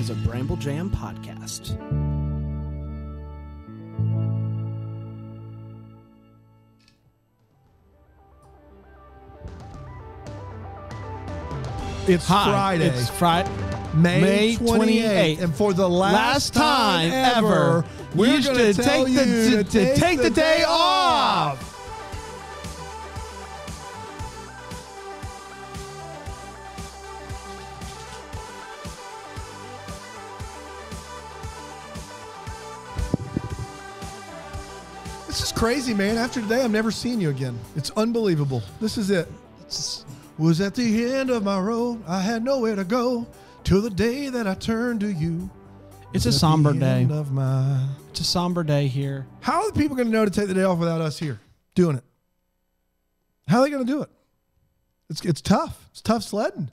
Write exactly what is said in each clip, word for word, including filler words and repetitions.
is a Bramble Jam podcast. It's Hi, Friday. It's Friday. May, May twenty-eighth, twenty-eighth. and for the last, Last time ever, we're you going to should tell take you the- to, to take, take the, the day day off. off. This is crazy, man. After today, I'm never seeing you again. It's unbelievable. This is it. It's, was at the end of my road. I had nowhere to go till the day that I turned to you. It's a At the somber day. end of my... It's a somber day here. How are the people going to know to take the day off without us here doing it? How are they going to do it? It's it's tough. It's tough sledding.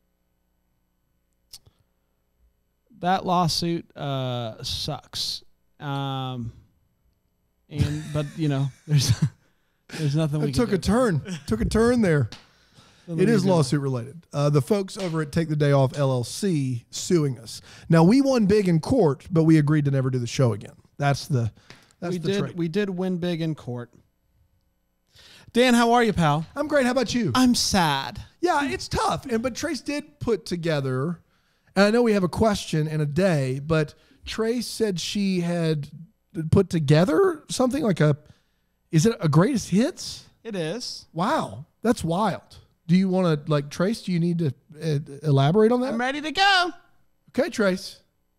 That lawsuit uh, sucks. Um, and but you know, there's there's nothing we It can took do. a turn. Took a turn there. Nothing It we is can do. lawsuit related. Uh, the folks over at Take the Day Off L L C suing us. Now we won big in court, but we agreed to never do the show again. That's the that's we the did trade. we did win big in court. Dan, how are you, pal? I'm great. How about you? I'm sad. Yeah, it's tough. And but Trace did put together, and I know we have a question and a day, but Trace said she had put together something like a, is it a greatest hits? It is. Wow, that's wild. Do you want to, like, Trace, do you need to uh, elaborate on that? I'm ready to go. Okay, Trace.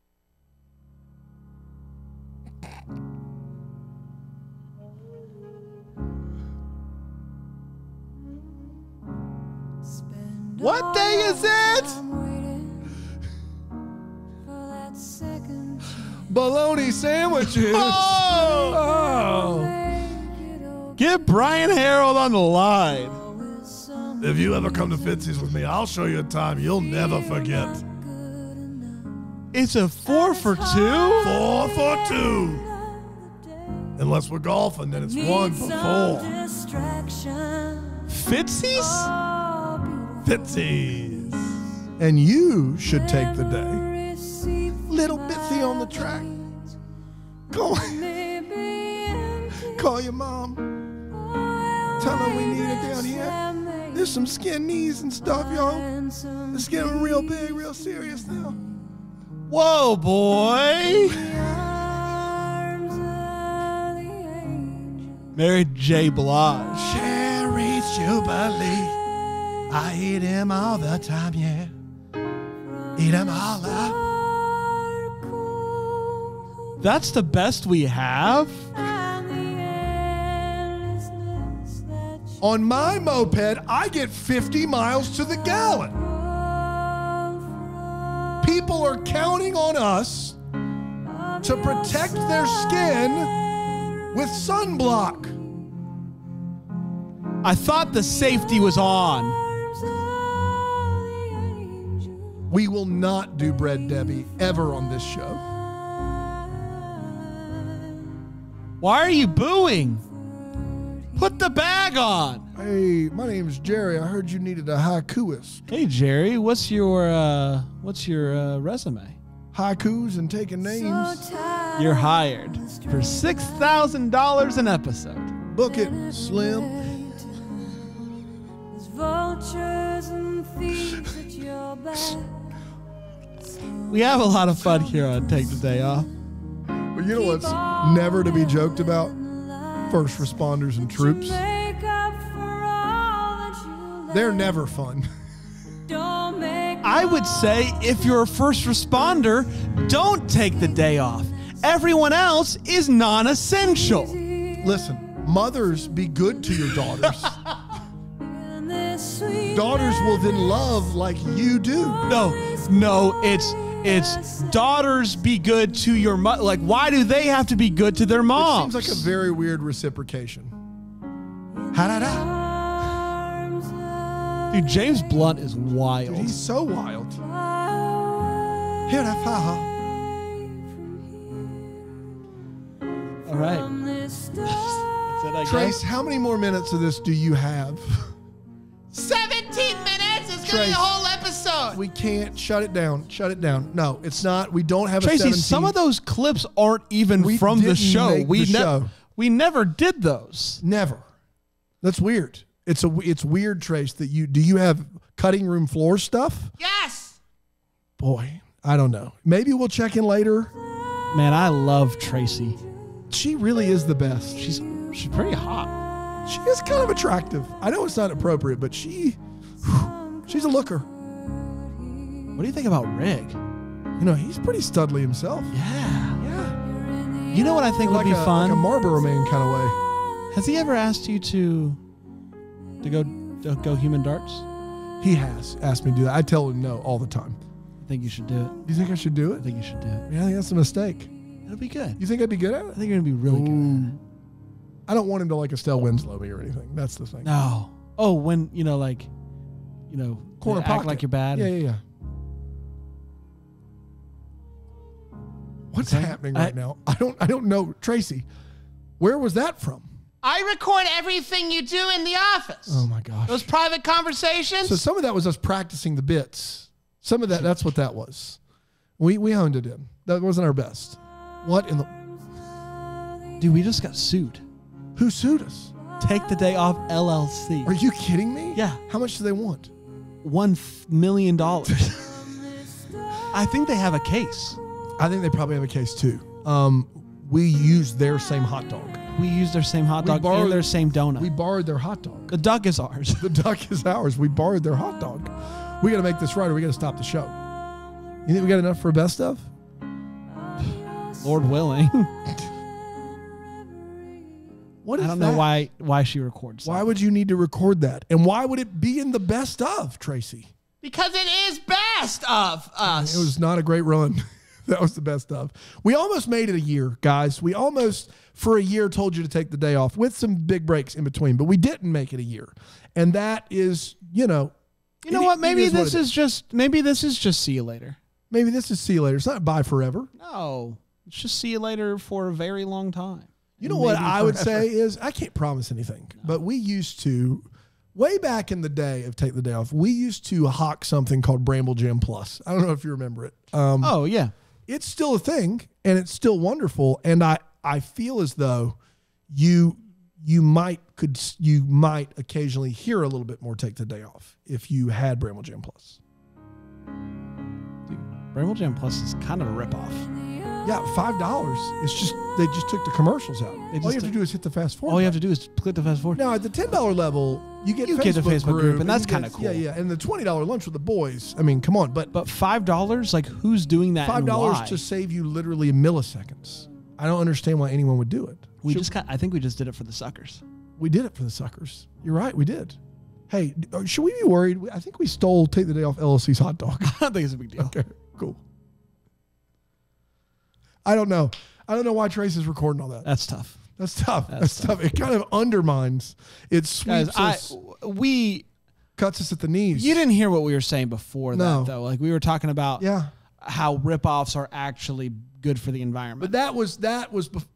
What day is it? Bologna sandwiches. Oh! Oh. Get Brian Harold on the line. If you ever come to Fitzy's with me, I'll show you a time you'll never forget. It's a four for two? Four for two. Unless we're golfing, then it's one for four. Fitzy's? Fitzy's. And you should take the day. Little bitsy on the track. Call, call your mom. Tell her we need her down here. There's some skin knees and stuff, y'all. It's getting real big, real serious now. Whoa, boy. Mary J. Blige. Cherry Jubilee. I eat him all the time, yeah. Eat him all up. That's the best we have? On my moped, I get fifty miles to the gallon. People are counting on us to protect their skin with sunblock. I thought the safety was on. We will not do Bread Debbie ever on this show. Why are you booing? Put the bag on. Hey, my name's Jerry. I heard you needed a haikuist. Hey, Jerry, what's your uh, what's your uh, resume? Haikus and taking names. You're hired for six thousand dollars an episode. Book it, Slim. We have a lot of fun here on Take the Day Off. But you know what's never to be joked about? First responders and troops. They're never fun. I would say if you're a first responder, don't take the day off. Everyone else is non-essential. Listen, mothers, be good to your daughters. Daughters will then love like you do. No, no, it's it's daughters be good to your mother. Like, why do they have to be good to their It moms? seems like a very weird reciprocation. Ha-da-da. Dude, James Blunt is wild. Dude, he's so wild. Here that fire. All right. That's it, I Trace, guess. how many more minutes of this do you have? seventeen minutes is going to be Trace. a whole episode. do it. We can't shut it down. Shut it down. No, it's not. We don't have a Tracy, seventeen. some of those clips aren't even We from the didn't show. make We the ne- show. we never did those. Never. That's weird. It's a it's weird, Trace, that you do you have cutting room floor stuff? Yes. Boy, I don't know. Maybe we'll check in later. Man, I love Tracy. She really is the best. She's she's pretty hot. She is kind of attractive. I know it's not appropriate, but she whew, she's a looker. What do you think about Rig? You know, he's pretty studly himself. Yeah. Yeah. You know what I think Like would be a, fun? like a Marlboro Man kind of way. Has he ever asked you to to go to go human darts? He has asked me to do that. I tell him no all the time. I think you should do it. Do you think I should do I it? think you should do it. Yeah, I think that's a mistake. It'll be good. You think I'd be good at I it? think you're gonna be really good at it. I don't want him to like Estelle Winslow me or anything. That's the thing. No. Oh, when you know, like, you know, Corner act pocket. like you're bad. Yeah, yeah, yeah. What's Okay. happening I- right now? I don't I don't know. Tracy, where was that from? I record everything you do in the office. Oh my gosh. Those private conversations. So some of that was us practicing the bits. Some of that, that's what that was. We we honed it in. That wasn't our best. What in the Dude, we just got sued. who sued us? Take the Day Off L L C. Are you kidding me? Yeah. How much do they want? One th- million dollars. I think they have a case. I think they probably have a case too. Um, we used their same hot dog. We use their same hot We dog borrowed- and their same donut. We borrowed their hot dog. the duck is ours. The duck is ours. We borrowed their hot dog. We got to make this right, or we got to stop the show. You think we got enough for a best of? Lord willing. What is I don't that? know why why she records. Why that. would you need to record that? And why would it be in the best of, Tracy? because it is best of us. It was not a great run. That was the best of. We almost made it a year, guys. We almost, for a year, told you to take the day off with some big breaks in between, but we didn't make it a year. And that is, you know. You know it- what? it Maybe is what this it is just maybe this is just see you later. Maybe this is see you later. It's not bye forever. No, it's just see you later for a very long time. You know what Maybe I would forever. say is, I can't promise anything, but we used to, way back in the day of Take the Day Off, we used to hawk something called Bramble Jam Plus. I don't know if you remember it. Um, Oh yeah. It's still a thing, and it's still wonderful. And I, I feel as though you you might could you might occasionally hear a little bit more Take the Day Off if you had Bramble Jam Plus. Dude, Bramble Jam Plus is kind of a ripoff. Yeah, five dollars. It's just they just took the commercials out. They All just you have to took- do is hit the fast forward. All you have to do is click the fast forward. Now at the ten dollar level, you get You Facebook get the Facebook group, and that's you get- kinda cool. Yeah, yeah, and the twenty dollar lunch with the boys. I mean, come on, but But five dollars, like who's doing that? five and dollars why? to save you literally milliseconds. I don't understand why anyone would do it. We Should- just got. I think we just did it for the suckers. we did it for the suckers. You're right, we did. Hey, d- uh, should we be worried? I think we stole Take the Day Off L L C's hot dog. I don't think it's a big deal. Okay, cool. I don't know. I don't know why Trace is recording all that. That's tough, That's tough. That's, That's tough. It kind of undermines. It guys. sweeps I us, we cuts us at the knees. you didn't hear what we were saying before No. that though. Like we were talking about Yeah. how ripoffs are actually good for the environment. But that was that was bef-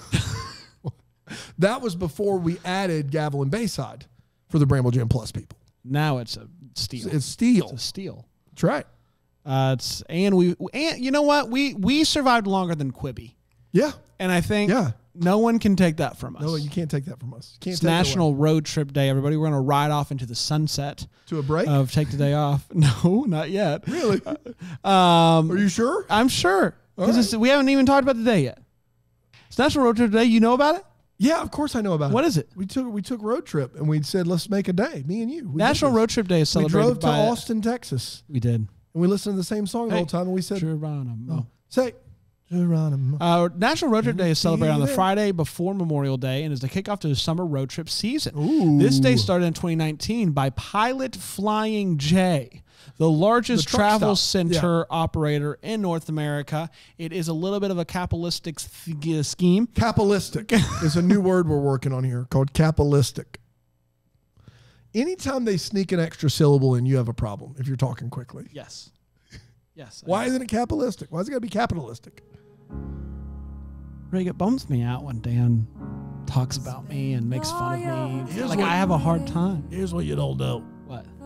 that was before we added Gavel and Bayside for the Bramble Jam Plus people. now it's a steal. It's steel. It's a steal. That's right. Uh, it's and we and you know what we we survived longer than Quibi, Yeah. and I think Yeah. no one can take that from us. No, you can't take that from us. You can't It's take it away. National Road Trip Day, everybody. We're gonna ride off into the sunset To a break? of take the day off. No, not yet. Really? Um, Are you sure? I'm sure All because we haven't even talked about the day yet. It's National Road Trip Day. You know about it? Yeah, of course I know about What it. is it? We took we took road trip and we said let's make a day, me and you. We did National this. Road Trip Day is We celebrated drove to by Austin, Texas, We did. and we listened to the same song the Hey, whole time, and we said, Geronimo. "Say, Geronimo." Uh, National Road Trip Day is celebrated on the Yeah. Friday before Memorial Day and is the kickoff to the summer road trip season. Ooh. This day started in twenty nineteen by Pilot Flying J, the largest The truck travel stop. center operator in North America. It is a little bit of a capitalistic th- scheme. Capitalistic is a new word we're working on here called capitalistic. Anytime they sneak an extra syllable in, you have a problem if you're talking quickly. Yes. Yes. Why isn't it capitalistic? Why is it got to be capitalistic? Rig, it bums me out when Dan talks about me and makes fun of me. Here's Like what- I have a hard time. Here's what you don't know. What?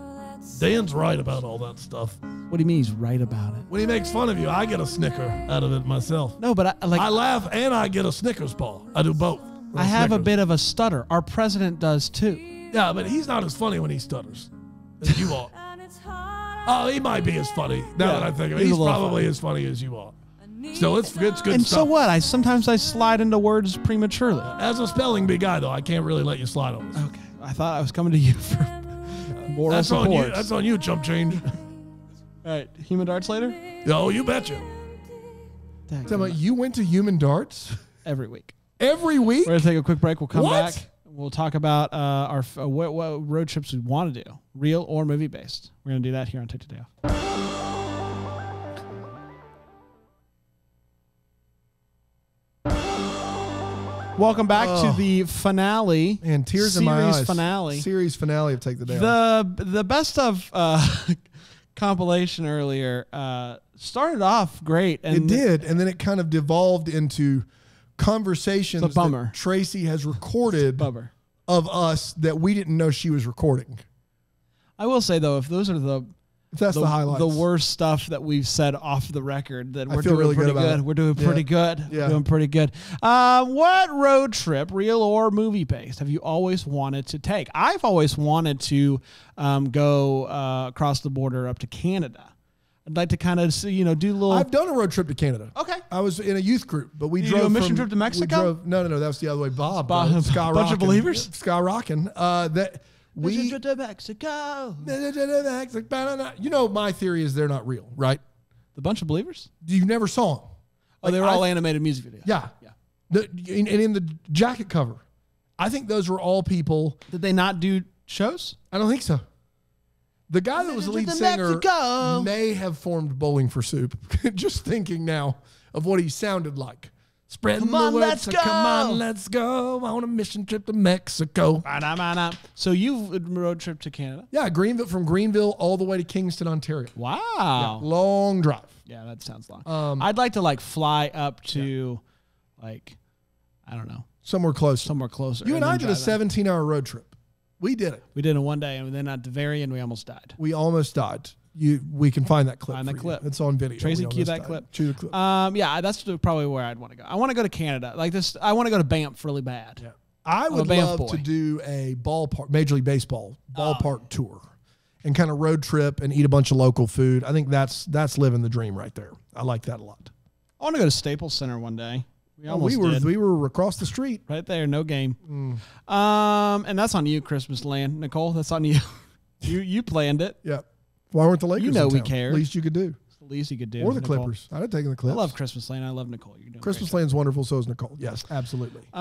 Dan's right about all that stuff. What do you mean he's right about it? When he makes fun of you, I get a snicker out of it myself. No, but I, like I laugh and I get a Snickers bar. I do both. I have a Snickers. bit of a stutter. Our president does too. Yeah, but he's not as funny when he stutters as you are. Oh, he might be as funny. Now Yeah, that I think of it, he's he's a little probably funny. as funny as you are. Still, it's, it's good And stuff. so what? I sometimes I slide into words prematurely. As a spelling bee guy, though, I can't really let you slide on this. Okay, I thought I was coming to you for moral That's on support. you. That's on you, chump change. All right, human darts later. Oh, you betcha. Dang, Tell me, you went to Human Darts every week. every week? We're gonna take a quick break. We'll come What? back. We'll talk about uh, our uh, what, what road trips we want to do, real or movie based. We're gonna do that here on Take the Day Off. Welcome back Oh. to the finale. And tears in my series eyes. finale. Series finale of Take the Day Off. The the best of uh, compilation earlier uh, started off great, and It did, and then it kind of devolved into conversations It's a bummer. that Tracy has recorded Bummer. of us that we didn't know she was recording. I will say though, if those are the If that's the, the, highlights. the worst stuff that we've said off the record, then I we're feel doing really pretty good about good. it. We're doing Yeah. pretty good. Yeah. We're doing pretty good. Uh, what road trip, real or movie based, have you always wanted to take? I've always wanted to um, go uh, across the border up to Canada. I'd like to kind of see, you know, do a little. I've done a road trip to Canada. Okay. I was in a youth group, but we Did you drove do a mission from- trip to we Mexico? drove- no, no, no. That was the other way. Bob, Bob- bro. Sky bunch of rockin'. believers? Sky rocking. Uh, that we. to Mexico. You know, my theory is they're not real, right? The bunch of believers? You never saw them. Oh, they were I- all animated music videos. Yeah. Yeah. The, and and in the jacket cover, I think those were all people. Did they not do shows? I don't think so. The guy that was the lead To singer Mexico. may have formed Bowling for Soup. Just thinking now of what he sounded like. Spreading Come on, the word, let's so go. Come on, let's go on a mission trip to Mexico. Ba-da-ba-da. So you road trip to Canada? Yeah, Greenville from Greenville all the way to Kingston, Ontario. Wow. Long drive. Yeah, that sounds long. Um, I'd like to like fly up to like, I don't know, Somewhere close. somewhere closer. You and then I did a drive in. seventeen-hour road trip. We did it. We did it one day, and then at the very end, we almost died. We almost died. You, we can find that clip. Find that for you. clip. It's on video. Tracy, We cue almost that died. clip. Cue the clip. Um, yeah, that's the- probably where I'd want to go. I want to go to Canada. Like this, I want to go to Banff really bad. Yeah. I a would Banff love boy. to do a ballpark, Major League Baseball ballpark tour, and kind of road trip and eat a bunch of local food. I think that's that's living the dream right there. I like that a lot. I want to go to Staples Center one day. We Oh, almost we were did. we were across the street. Right there, no game. Mm. Um, and that's on you, Christmas Land, Nicole. That's on you. you you planned it. Yeah. Why weren't the Lakers? You know in we town? cared. Least you could do, It's the least you could do. or the Nicole. Clippers. I'd have taken the I Clippers. love Christmas Land. I love Nicole. You're doing Christmas great. Land's wonderful. So is Nicole. Yes, absolutely. Uh,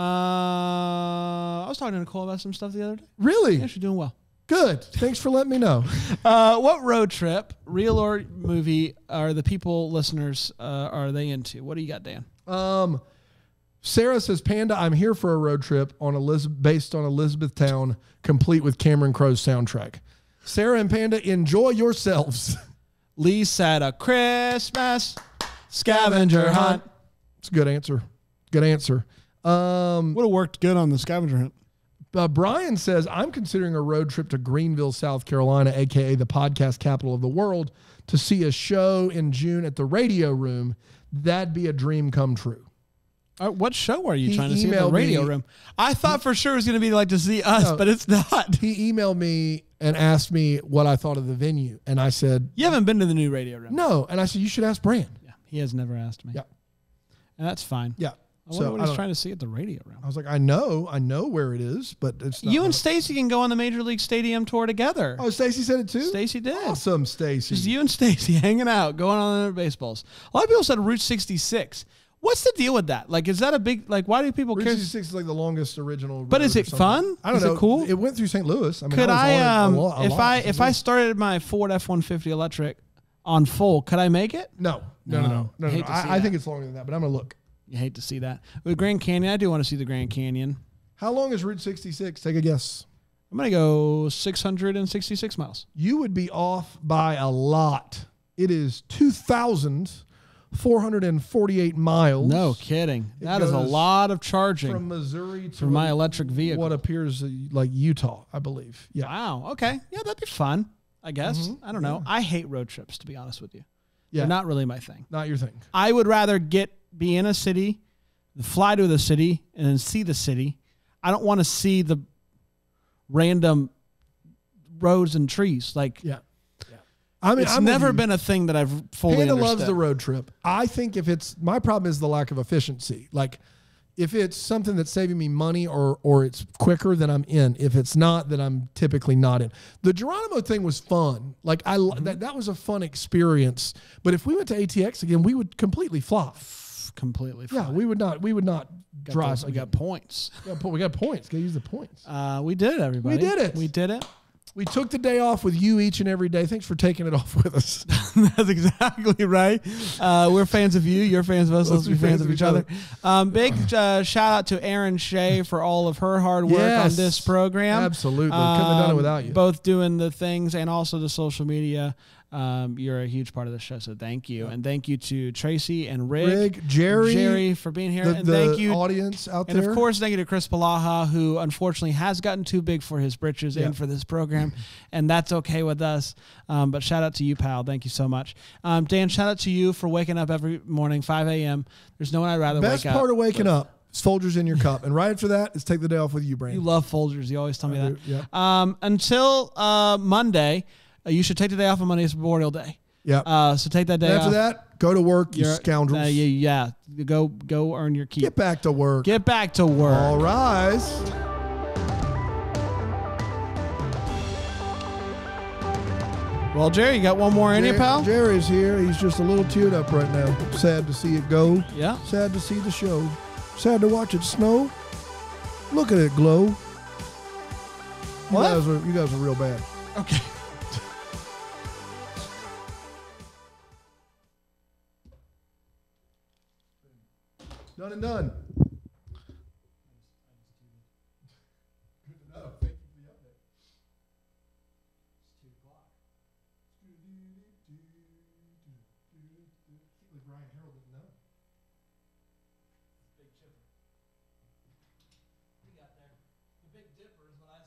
I was talking to Nicole about some stuff the other day. Really Yeah, she's doing well. good. Thanks for letting me know. Uh, what road trip, real or movie, are the people listeners uh, are they into? What do you got, Dan? Um, Sarah says, Panda, I'm here for a road trip on Elizabeth, based on Elizabethtown, complete with Cameron Crowe's soundtrack. Sarah and Panda, enjoy yourselves. Lee said a Christmas scavenger hunt. It's a good answer. Good answer. Um, Would have worked good on the scavenger hunt. uh, Brian says, I'm considering a road trip to Greenville, South Carolina, a k a the podcast capital of the world, to see a show in June at the Radio Room. That'd be a dream come true. Uh, what show are you He trying to see at the emailed radio me- room? I thought for sure it was going to be like to see us, No. but it's not. He emailed me and asked me what I thought of the venue. And I said, You haven't been to the new radio room. no. And I said, you should ask Brand. Yeah, he has never asked me. Yeah. And that's fine. Yeah. I wonder So what I, he's don't- trying to see at the radio room. I was like, I know, I know where it is, but it's not. You and Stacy can go on the Major League Stadium tour together. Oh, Stacy said it too? Stacy did. Awesome, Stacy. Just you and Stacy hanging out, going on their baseballs. A lot of people said Route sixty-six. What's the deal with that? Like, is that a big, like, why do people Route care? sixty-six is like the longest original. But road is or it something. fun? I don't Is it know. cool? It went through Saint Louis. I mean, Could was I, on it a um, lot- a if lot I, in if Saint I Louis. started my Ford F one fifty electric on full, could I make it? No, no, No. no, no, no. I hate no. to see I, I that. think it's longer than that, but I'm gonna look. You hate to see that. With Grand Canyon, I do want to see the Grand Canyon. How long is Route sixty-six? Take a guess. I'm going to go six hundred sixty-six miles. You would be off by a lot. It is two thousand four hundred forty-eight miles. No kidding. It That is a goes lot of charging from Missouri to for my electric vehicle. what appears like Utah, I believe. Yeah. Wow. Okay. Yeah, that'd be fun. I guess. Mm-hmm. I don't know. I hate road trips, to be honest with you. Yeah. They're not really my thing. Not your thing. I would rather get be in a city, fly to the city, and then see the city. I don't want to see the random roads and trees. Like, Yeah. Yeah. I mean, it's I'm with never you. been a thing that I've fully Panda understood. loves the road trip. I think if it's my problem is the lack of efficiency. Like if it's something that's saving me money or or it's quicker, then I'm in. If it's not, then I'm typically not in. The Geronimo thing was fun. Like I Mm-hmm. that that was a fun experience. But if we went to A T X again, we would completely flop. Completely Yeah, fine. we would not. We would not Got drive. those- we got points. We got, po- we got points. Got to use the points. Uh, we did it, everybody. We did it. We did it. We took the day off with you each and every day. Thanks for taking it off with us. That's exactly right. Uh, we're fans of you. You're fans of us. Let's be fans of each other. Um, big uh, shout out to Erin Shea for all of her hard work Yes. on this program. Absolutely. Couldn't have done it Um, without you. Both doing the things and also the social media. Um, you're a huge part of the show, so thank you. And thank you to Tracy and Rick, Rig, Jerry, Jerry for being here. the, and the thank you. audience out And there. of course, thank you to Chris Palaha, who unfortunately has gotten too big for his britches Yeah. and for this program, and that's okay with us. Um, but shout out to you, pal. Thank you so much. Um, Dan, shout out to you for waking up every morning, five a.m. There's no one I'd rather Best wake part up. of waking up is Folgers in your cup. And right after that is take the day off with you, Brandon. You love Folgers. You always tell me I that. do, yeah. Um, until uh, Monday, uh, you should take the day off on Monday. It's Memorial Day. Yeah. Uh, so take that day And after off. that, go to work, you You're- scoundrels. Uh, yeah, yeah. Go, go earn your keep. Get back to work. Get back to work. All rise. Well, Jerry, you got one more in you, Jer- pal? Jerry's here. He's just a little teared up right now. Sad to see it go. Yeah. Sad to see the show. Sad to watch it snow. Look at it glow. You What? guys are you guys are real bad. Okay. Done and done. Big Dipper is what I